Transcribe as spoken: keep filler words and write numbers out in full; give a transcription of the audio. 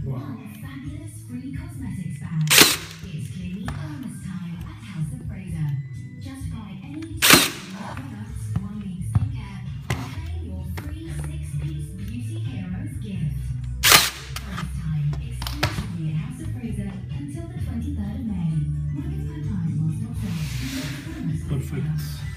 Wow. One fabulous free cosmetics bag. It's clearly bonus time at House of Fraser. Just buy any two products, one week skincare, and claim your free six-piece Beauty Heroes gift. Bonus time exclusively at House of Fraser until the twenty-third of May. Markets per time while stock lasts. Perfect.